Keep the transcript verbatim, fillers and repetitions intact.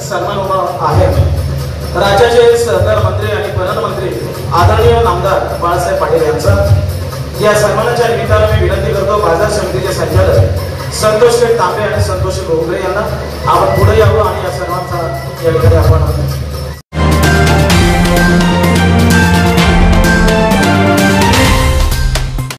सन्मान उभा आहे। राज्याचे सहकार मंत्री आणि पणन मंत्री आदरणीय नामदार बाळासाहेब पाटील यांचा या सन्मानाच्या निमित्ताने मी विनंती करतो बाजार समितीचे संचालक संतोष तांबे आणि संतोष गोगरे यांना आपण पुढे यावं आणि या सन्मानाचा या ठिकाणी आपण